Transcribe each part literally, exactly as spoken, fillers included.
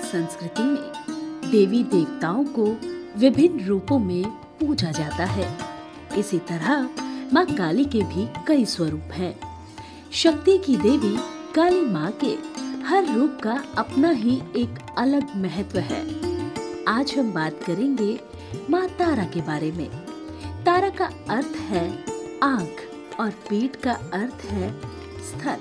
संस्कृति में देवी देवताओं को विभिन्न रूपों में पूजा जाता है। इसी तरह माँ काली के भी कई स्वरूप हैं। शक्ति की देवी काली माँ के हर रूप का अपना ही एक अलग महत्व है। आज हम बात करेंगे माँ तारा के बारे में। तारा का अर्थ है आँख और पीठ का अर्थ है स्थल।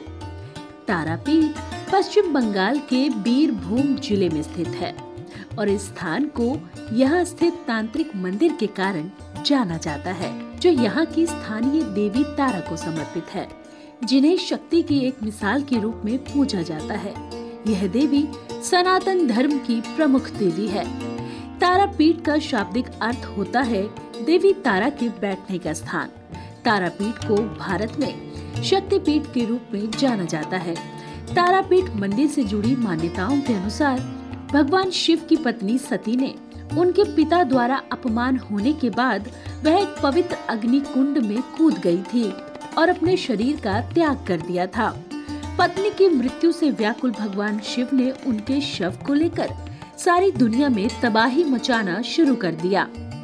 तारापीठ पश्चिम बंगाल के बीरभूम जिले में स्थित है और इस स्थान को यहाँ स्थित तांत्रिक मंदिर के कारण जाना जाता है, जो यहाँ की स्थानीय देवी तारा को समर्पित है, जिन्हें शक्ति की एक मिसाल के रूप में पूजा जाता है। यह देवी सनातन धर्म की प्रमुख देवी है। तारापीठ का शाब्दिक अर्थ होता है देवी तारा के बैठने का स्थान। तारापीठ को भारत में शक्तिपीठ के रूप में जाना जाता है। तारापीठ मंदिर से जुड़ी मान्यताओं के अनुसार भगवान शिव की पत्नी सती ने उनके पिता द्वारा अपमान होने के बाद वह एक पवित्र अग्नि कुंड में कूद गई थी और अपने शरीर का त्याग कर दिया था। पत्नी की मृत्यु से व्याकुल भगवान शिव ने उनके शव को लेकर सारी दुनिया में तबाही मचाना शुरू कर दिया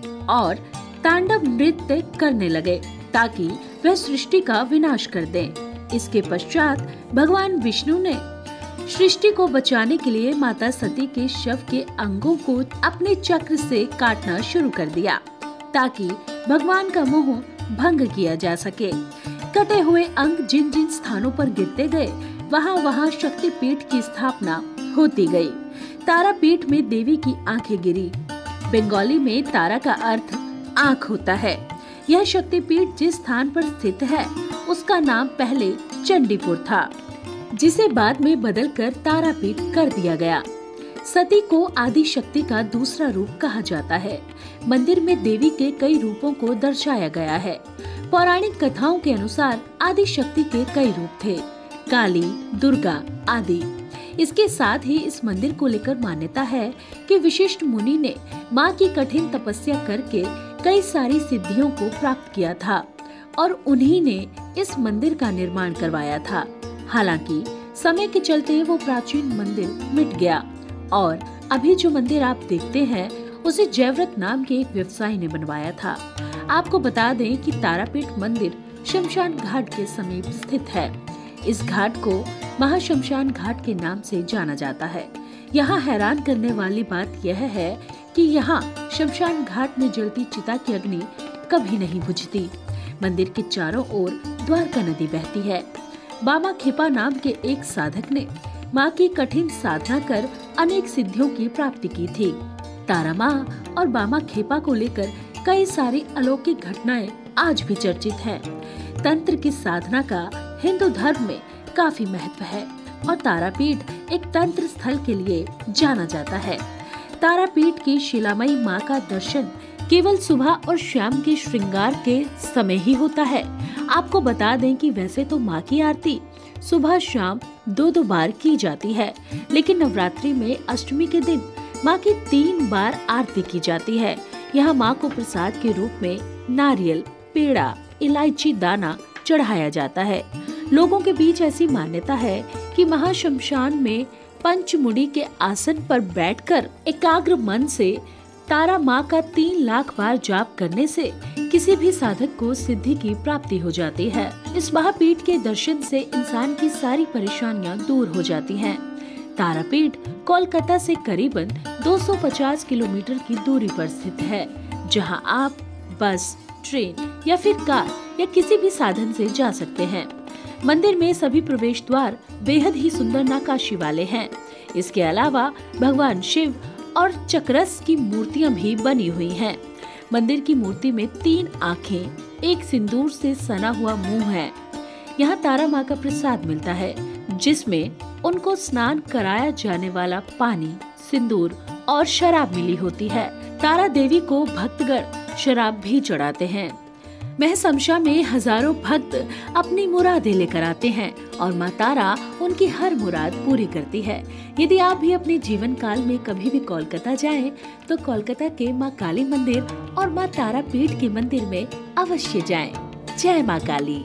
और तांडव नृत्य करने लगे ताकि वह सृष्टि का विनाश कर दें। इसके पश्चात भगवान विष्णु ने सृष्टि को बचाने के लिए माता सती के शव के अंगों को अपने चक्र से काटना शुरू कर दिया ताकि भगवान का मोह भंग किया जा सके। कटे हुए अंग जिन जिन स्थानों पर गिरते गए वहाँ वहाँ शक्तिपीठ की स्थापना होती गई। तारापीठ में देवी की आंखें गिरी। बंगाली में तारा का अर्थ आंख होता है। यह शक्तिपीठ जिस स्थान पर स्थित है उसका नाम पहले चंडीपुर था, जिसे बाद में बदलकर तारापीठ कर दिया गया। सती को आदि शक्ति का दूसरा रूप कहा जाता है। मंदिर में देवी के कई रूपों को दर्शाया गया है। पौराणिक कथाओं के अनुसार आदि शक्ति के कई रूप थे, काली, दुर्गा आदि। इसके साथ ही इस मंदिर को लेकर मान्यता है कि विशिष्ट मुनि ने माँ की कठिन तपस्या करके कई सारी सिद्धियों को प्राप्त किया था और उन्हीं ने इस मंदिर का निर्माण करवाया था। हालांकि समय के चलते वो प्राचीन मंदिर मिट गया और अभी जो मंदिर आप देखते हैं उसे जयव्रत नाम के एक व्यवसायी ने बनवाया था। आपको बता दें कि तारापीठ मंदिर शमशान घाट के समीप स्थित है। इस घाट को महाशमशान घाट के नाम से जाना जाता है। यहाँ हैरान करने वाली बात यह है कि यहाँ शमशान घाट में जलती चिता की अग्नि कभी नहीं बुझती। मंदिर के चारों ओर द्वारका नदी बहती है। बामा खेपा नाम के एक साधक ने माँ की कठिन साधना कर अनेक सिद्धियों की प्राप्ति की थी। तारा माँ और बामा खेपा को लेकर कई सारी अलौकिक घटनाएं आज भी चर्चित हैं। तंत्र की साधना का हिंदू धर्म में काफी महत्व है और तारापीठ एक तंत्र स्थल के लिए जाना जाता है। तारापीठ की शिलामयी माँ का दर्शन केवल सुबह और शाम के श्रृंगार के समय ही होता है। आपको बता दें कि वैसे तो माँ की आरती सुबह शाम दो दो बार की जाती है, लेकिन नवरात्रि में अष्टमी के दिन माँ की तीन बार आरती की जाती है। यहाँ माँ को प्रसाद के रूप में नारियल, पेड़ा, इलायची दाना चढ़ाया जाता है। लोगों के बीच ऐसी मान्यता है कि महाशमशान में पंचमुड़ी के आसन पर बैठकर एकाग्र मन से तारा माँ का तीन लाख बार जाप करने से किसी भी साधक को सिद्धि की प्राप्ति हो जाती है। इस महापीठ के दर्शन से इंसान की सारी परेशानियाँ दूर हो जाती हैं। तारापीठ कोलकाता से करीबन दो सौ पचास किलोमीटर की दूरी पर स्थित है, जहां आप बस, ट्रेन या फिर कार या किसी भी साधन से जा सकते हैं। मंदिर में सभी प्रवेश द्वार बेहद ही सुंदर नक्काशी वाले हैं। इसके अलावा भगवान शिव और चक्रस की मूर्तियां भी बनी हुई हैं। मंदिर की मूर्ति में तीन आँखें, एक सिंदूर से सना हुआ मुंह है। यहाँ तारा माँ का प्रसाद मिलता है, जिसमें उनको स्नान कराया जाने वाला पानी, सिंदूर और शराब मिली होती है। तारा देवी को भक्तगण शराब भी चढ़ाते हैं। महसमशा में हजारों भक्त अपनी मुरादें लेकर आते हैं और माँ तारा उनकी हर मुराद पूरी करती है। यदि आप भी अपने जीवन काल में कभी भी कोलकाता जाएं, तो कोलकाता के माँ काली मंदिर और माँ तारा पीठ के मंदिर में अवश्य जाएं। जय माँ काली।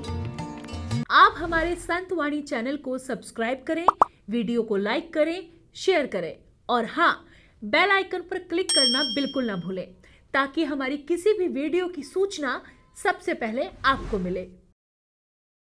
आप हमारे संतवाणी चैनल को सब्सक्राइब करें, वीडियो को लाइक करें, शेयर करें और हाँ, बेल आइकन पर क्लिक करना बिल्कुल ना भूलें ताकि हमारी किसी भी वीडियो की सूचना सबसे पहले आपको मिले।